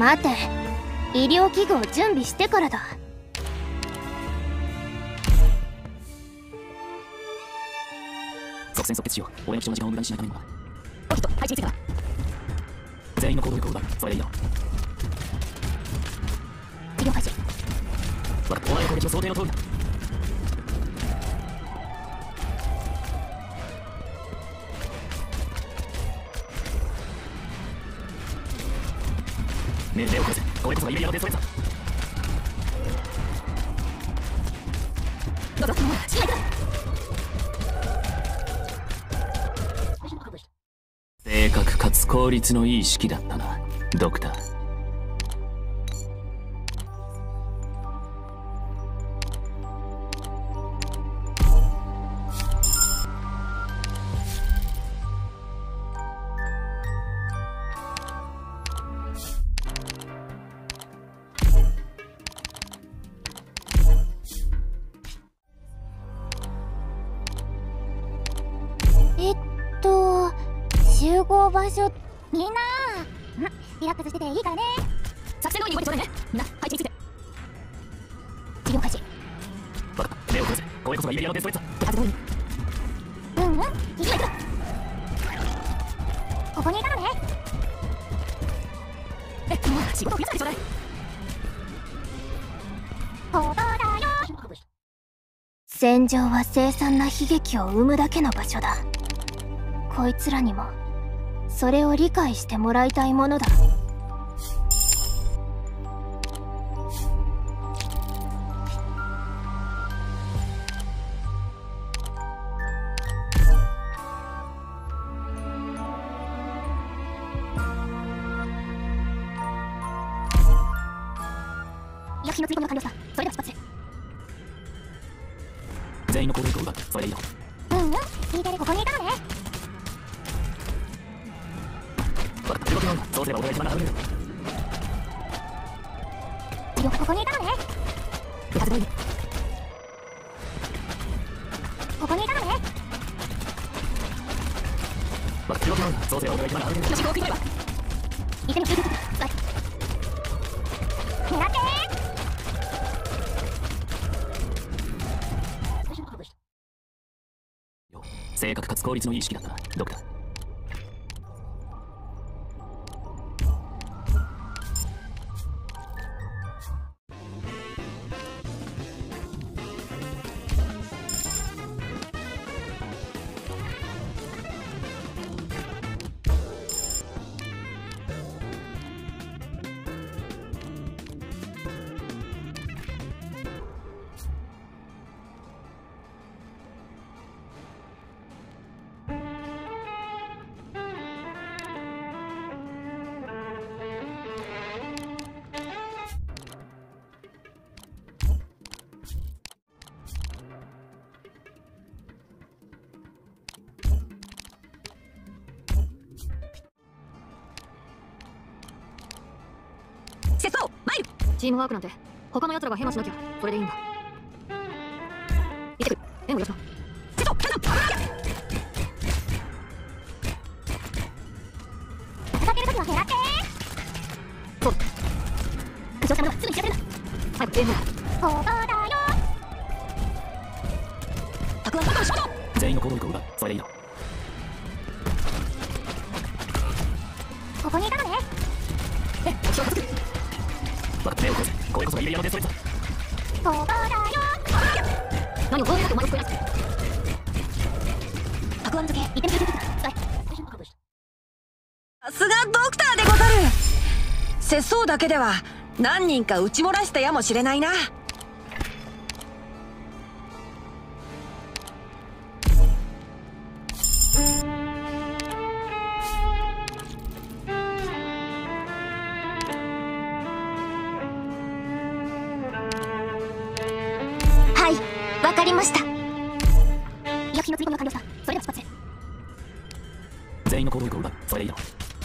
待て、医療器具を準備してからだ。 即戦即決しよう。俺の貴重な時間を無駄にしないためにも。ポキッと配置についたら全員の行動力を奪う。それでいいだろう。 治療開始。 分かった。お前の攻撃の想定の通りだ。命令を下せ。これこそがイベリアのデストレーザー。どうぞ、死なないか。正確かつ効率のいい式だったな、ドクター。 集合場所。みんなリラックスしてていいからね。 作戦通りに動いてちょうだいね。みんな配置について。 治療開始。 分かった。目を閉せ。これこそがイベリアのデストレーザー。 発動に。次は行くぞ。ここにいたのね。 もう仕事増やさせてちょうだい。 ここだよ。戦場は凄惨な悲劇を生むだけの場所だ。こいつらにもそれを理解してもらいたいものだ。医薬品の積み込みが完了した。それでは出発する。 全員の行動力を奪う。それでいいだろう。 聞いてる。ここにいたのね。 分かった。動き回るな。そうすれば俺が一番長くなる。 ここにいたのね。 発動に。 ここにいたのね。 分かった。動き回るな。そうすれば俺が一番長くなる。よし、こう食い止めば。 一緒に聞いてください。狙って。 正確かつ効率のいい式だったな、ドクター。 セスパオ参る。チームワークなんて他の奴らがヘマしなきゃそれでいいんだ。行ってくる。援護よしな。セスパオキャン戦ってる時は狙って。 そうだ。 苦情したものはすぐに知らせるんだ。 早く援護だ。 ここだよ。 たくあんことの仕事。 全員の行動力を奪う。それでいいだろここにいたのね。 目標をつく。分かった。目を殺せ。これこそがイベリアのデストレーザー。 ここだよ。 何をどうやってお前を救い出す。 たくあん漬け一点見てください。 さすがドクターでござる。節操だけでは何人か撃ち漏らしたやもしれないな。 はい、わかりました。医薬品の積み込みが完了した。それでは出発する。 全員の行動力を奪う。それでいいだろ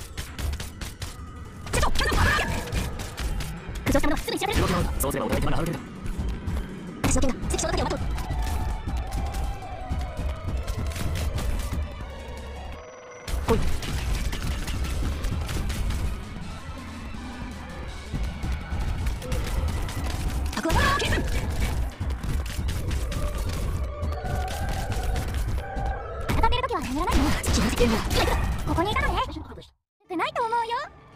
苦情したものはすぐに調べる。 動き回るな。そうすれば俺が一番長くなる。 私の剣が関所の陰をまとう。 来い。 ゲームだ。ここにいたのね。少ないと思うよ。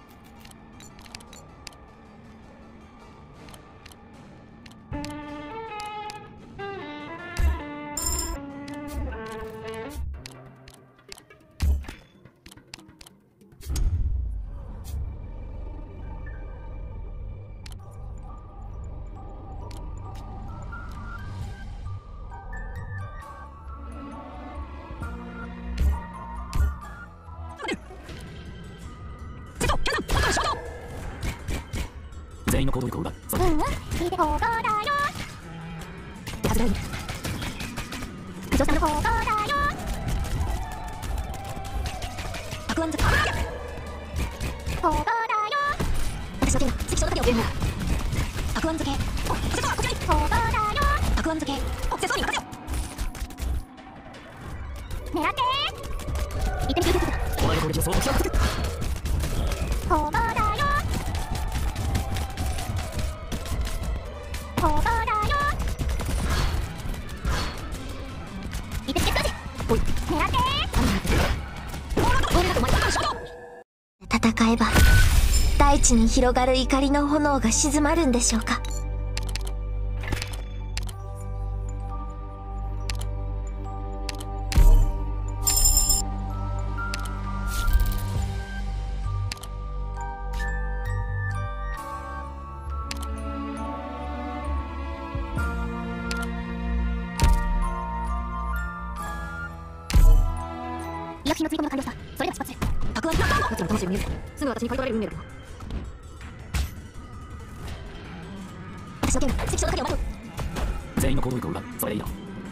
全員の行動力を奪う。 聞いて行動だよ。手伝いに部長さんの行動だよ。アクワンズ行動だよ。私の剣だ。関所だけをゲームだ。アクワンズ系。お、瀬戸はこちらに行動だよ。アクワンズ系。お、瀬戸に任せよ。狙って行ってみてください。 お前の攻撃を相当極めて行動だよ。行動だよ。いてつけたぜ。おい、狙って戦えば大地に広がる怒りの炎が静まるんでしょうか。医薬品の追い込みが完了した。それでは出発する。白暗どっちも魂を見える。すぐ私に刈り取られる運命だけど。私の剣、関所の影をまとう。 全員の行動力を奪う。それでいいだろ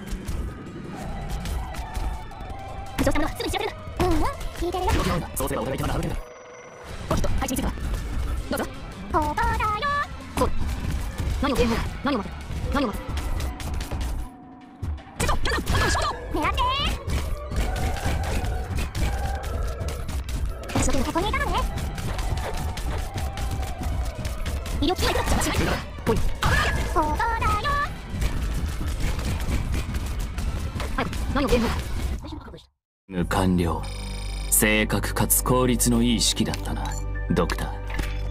う。 部長様はすぐに調べるんだ。聞いてるよ。 動き回るな。そうすればお互い手間が省けるだろう。おきっと配置についてからどうぞ。 行動だよ。 そう。何をゲームだ。何を待て。何を待て。瀬戸、キャノン、 狙って私の剣ここにいたのね。医療機械だ。邪魔しない。 ポイント。 行動だよ。 早く、何をゲームだ。 無完了。正確かつ効率のいい式だったな、ドクター。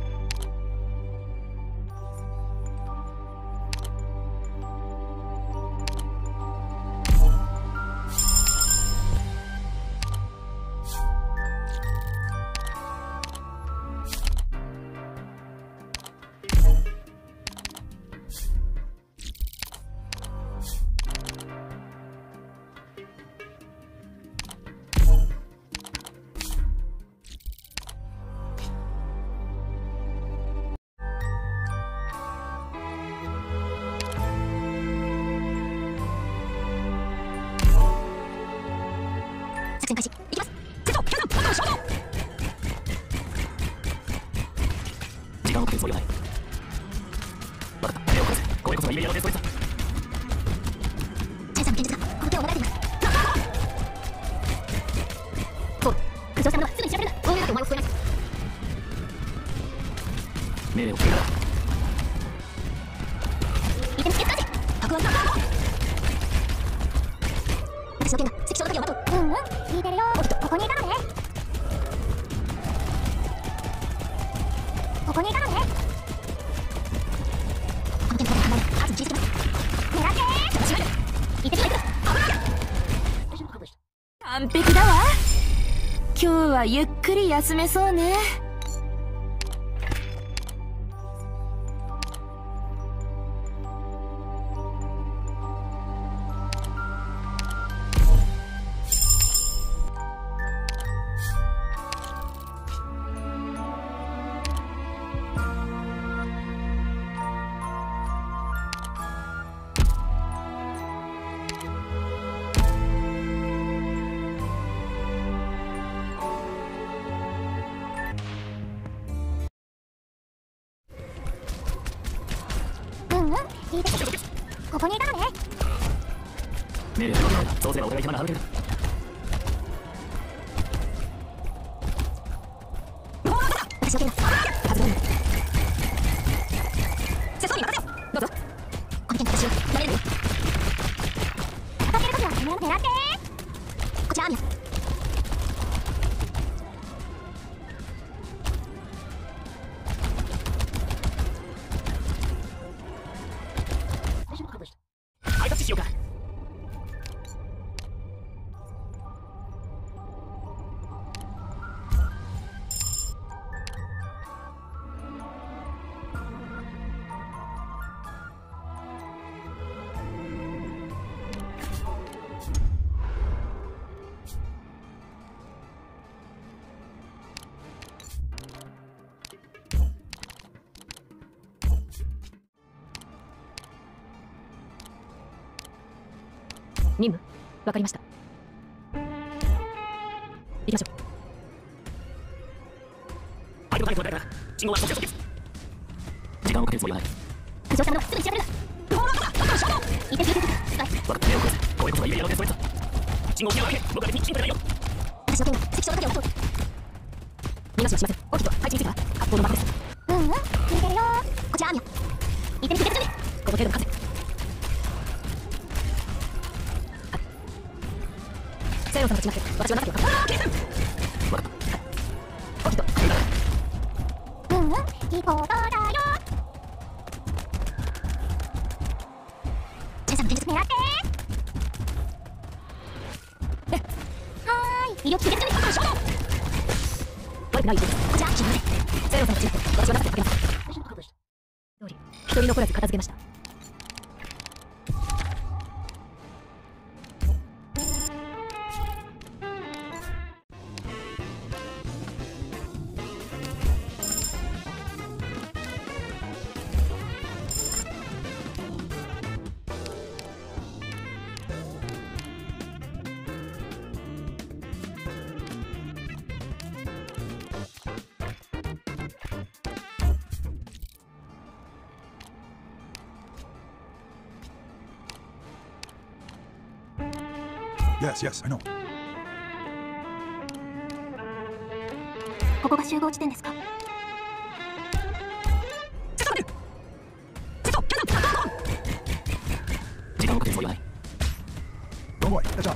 作戦開始。いきます。 瀬戸、キャノン、 時間をかけるつもりはない。分かった。手を殺せ。これこそがイベリアのテストです。 チェンさんの剣術がこの手を逃れています。 そう。 部長様はすぐに調べるんだ。 そういうだけお前を救えない。 命令を聞けるな。 いてつけたぜ。 白暗だ。 私の剣が関所の影をまとう。聞いてるよ。ここにいたのね。ここにいたのね。この剣から離れ、圧に切りつけます。狙って邪魔しない。いてつけた。 完璧だわ。今日はゆっくり休めそうね。 聞いてここにいたのね。 命令を聞けるな。そうすればお互い手間が省けるだろう。 私の剣だ。 発動。瀬戸に任せよ。どうぞ。 この剣で私を守れるよ。当たってる時はてめえを狙って。こちらアーミア。 任務わかりました。行きましょう。 相手のターゲットが誰か信号は即決。時間をかけるつもりはない。 苦情したものすぐに調べるんだ。 不法なことだ。だからシャドウ。 いてるスカイ。 分かった、目を殺せ。これこそがイベリアのデストレット。信号を切るわけ。僕は別に信じてないよ。 私の件は関所だけを通って。 逃がしはしません。オキと配置については発砲の爆です。 聞いてるよ。こちらアーミャ。いてる準備。 この程度の数。セイロンさんと違って私は中で分かった。 分かった。 オキといいことだよ。チェさんの現実狙って。はーい。威力決めてみた。シャドウ。 悪くないです。 こちら決めて。 セイロンさんと違って私は中で分かります。通り一人残らず片付けました。 Yes, yes, I know. ここが集合地点ですか？ 時間をかけるつもりはない。 Don't worry, catch up.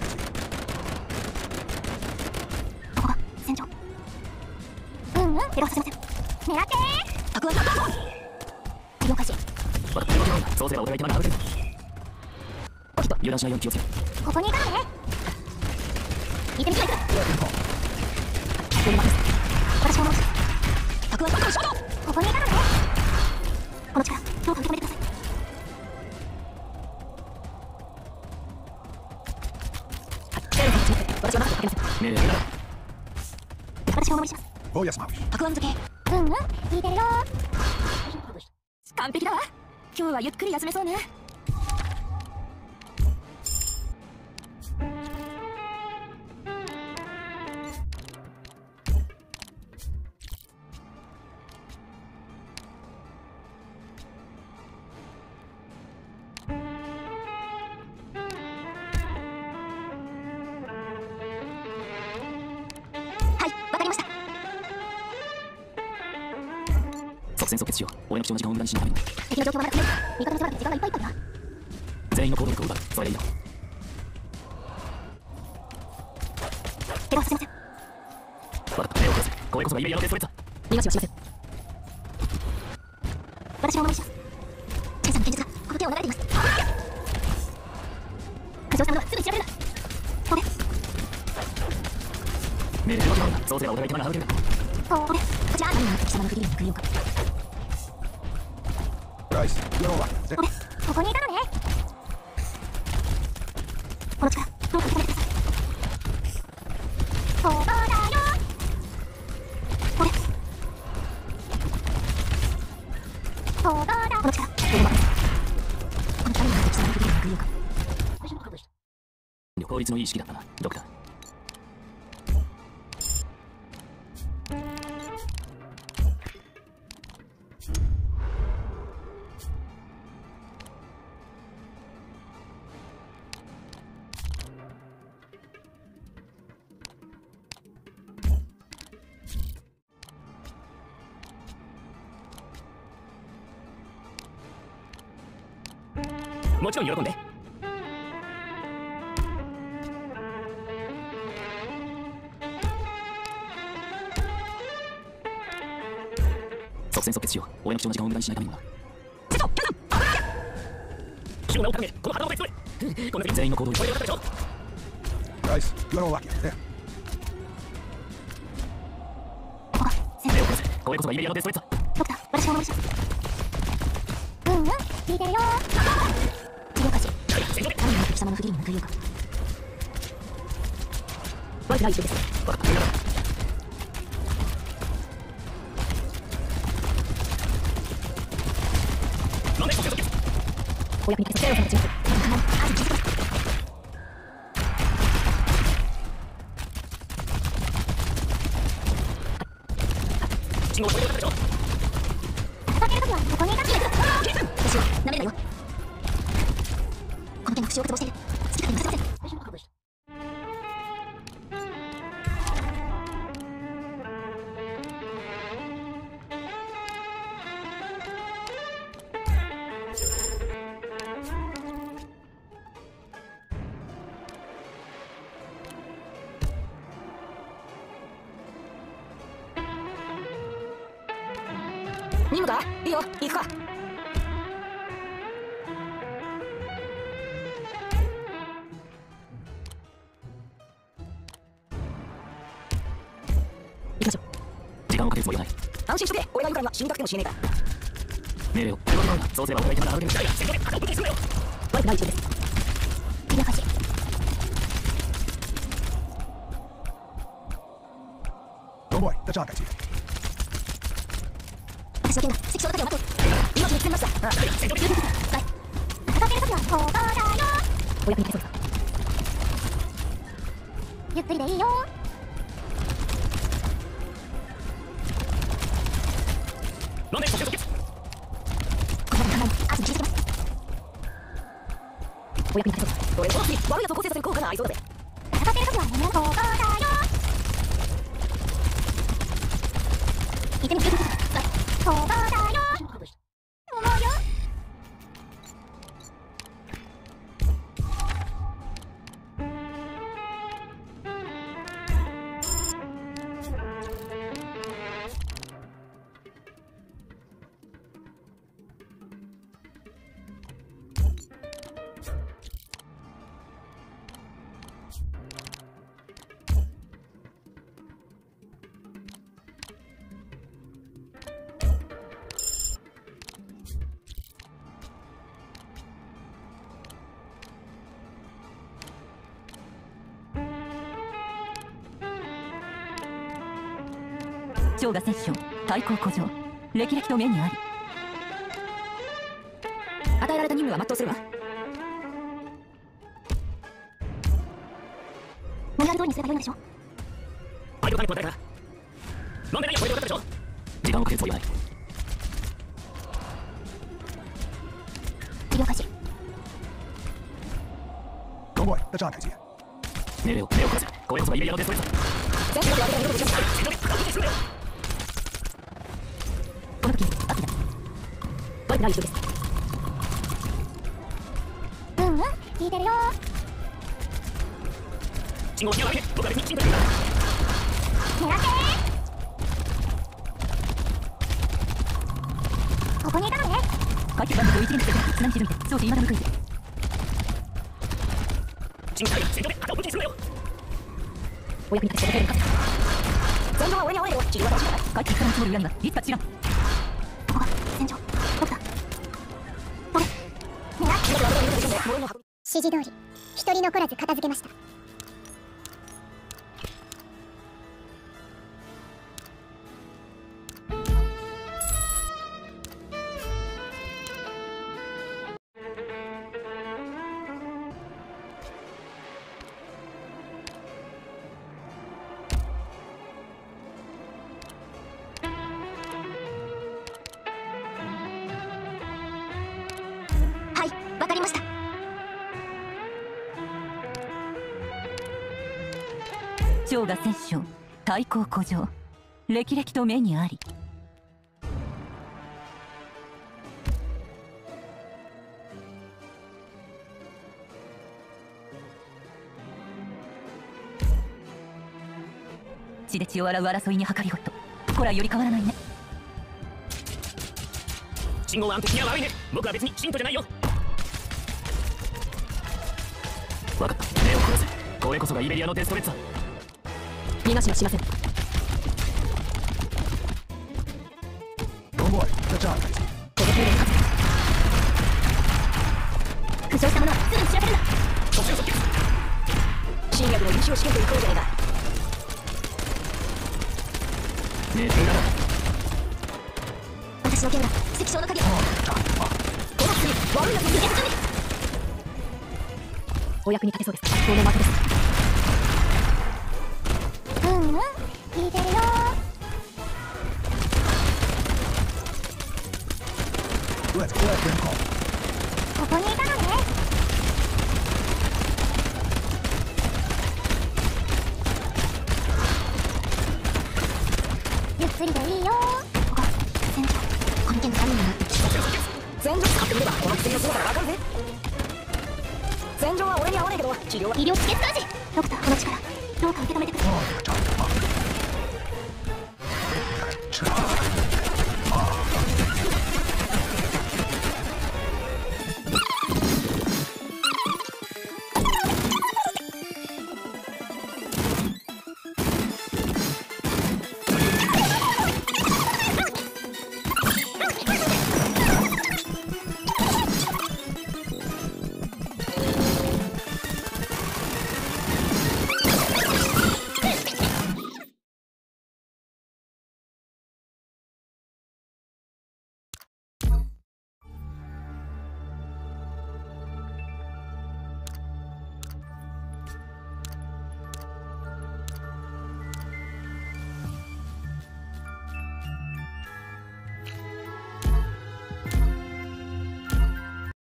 ここが戦場。エロはさせません。狙ってー。 たくあんだ。 作業開始。 分かった。そうすればお互い手間が省ける。 オキと油断しないように気をつける。 ここにいたのね。いてみてください。 発砲の爆です。 私もたくあんだ。シャドウ。 ここにいたのね。この力どうか受け止めてください。 セイロンさんと違って私は中で分かりません。 命令だ。 私をお守りします。 Oh, yes, Mouse. たくあん漬け。 聞いてるよ。 完璧だわ。今日はゆっくり休めそうね。 はい、わかりました。 即戦即決しよう。俺の貴重な時間を無駄にしないためにも。 敵の状況はまだ決める。味方に迫って時間がいっぱいいっぱいだ。 全員の行動力を奪う。それでいいよ。 エロはさせません。 分かった。目を殺せ。これこそがイベリアのデストレット。 逃がしはしません。 私をお守りします。チェさんの現実がこの手を流れています。苦情したものはすぐに調べるんだ。これ命令の通り。そうすればお互い手間が省ける。 これこちら何が貴様のフリーに来るのか。 Guys, you're all right. That's it. これここにいたのね。この力どうか受け止めてください。ここだよ。これここだ。この力この爆です。この二人が貴様のフリーに来るのか。 効率のいい式だったな、ドクター。もちろん喜んで。即戦即決しよう。俺の貴重な時間を無駄にしないためにもな。火の名を掲げ、この旗を別れ。この全員の行動力を分かったでしょ。 Guys, you're all lucky. There. ここが戦目を殺せ。これこそがイベリアのデストレット。 ドクター、私をお守りします。聞いてるよ。治療開始。 何が貴様のフリーに来るのか。悪くない一緒です。 分かった。なんで即戦即決。 お役に立てセイロンさんと違って。安心してください。 私を舐めるなよ。この件の復讐を渇望している。好き勝手に任せません。 任務か？いいよ、行くか。 行きましょう。時間をかけるつもりはない。 安心しとけ、俺がいるから今死にたくても死ねないから。 命令を手を取るな。そうすれば俺がいたらあのゲームしたいが戦闘で肩をぶつけするよ。 悪くない一緒です。 了解し。 Don't worry, the job gets you. 私の剣が関所の盾をまとう。命に包みました。 戦闘ではい。戦っている時はここだよ。 お役に立てそうですか？ ゆっくりでいいよ。 なんで戦闘決。 このまま圧に気づきます。 お役に立てそうです。俺この次悪いやつを構成させる効果がありそうだぜ。 戦っている時はここだよ。行ってみてください。ここだよ。思うよ。 将が摂政対抗古城歴々と目にあり。与えられた任務は全うするわ。 マニュアル通りにすればよいのでしょ。 相手を管理と誰かなんでないよ。これで分かったでしょ。時間をかけるつもりはない。 了解し。 Don't worry, the job gets you. 命令を目を凝らせ。これこそがイベリアのデストレスだ。 全部の間に動くでしょ。 戦闘で肩をぶつけするよ。 この時熱いだ。悪くない一緒です。 聞いてるよ。 信号を手を上げて僕は別に進歩するんだ。 狙ってここにいたのね。 回転バンドと一連でつなぎ広げて装置今だ向くいて。 進行戦闘で肩をぶつけするよ。 お役に立ててくれるか。残業は俺に合わないよ。治療は大事だから。回転からの通る裏にはいつか知らん。 ここが戦場。ドクター。俺狙って指示通り一人残らず片付けました。はい、わかりました。 将が摂政対抗古城歴々と目にあり。血で血を洗う争いに計りごと。こらより変わらないね。 信号は安定には悪いね。僕は別に信徒じゃないよ。分かった。目を凝らせ。これこそがイベリアのデストレッツァ。 逃がしはしません。 Don't worry, the job gets you. この程度に勝負傷した者はすぐに知らせるんだ。 特殊即決。 つ。新薬の印を試験といこうじゃないか。 ねえだな。 私の剣が関所の鍵を。 この次悪いやつに入れる準備。お役に立てそうです。この的です。 聞いてるよ。 Let's let them call. こにいたのね。ゆっくりでいいよ。ここ戦場この件の犯人になって戦場使ってみればこの薬の姿がわかるぜ。戦場は俺に合わないけど治療は医療機器スタジ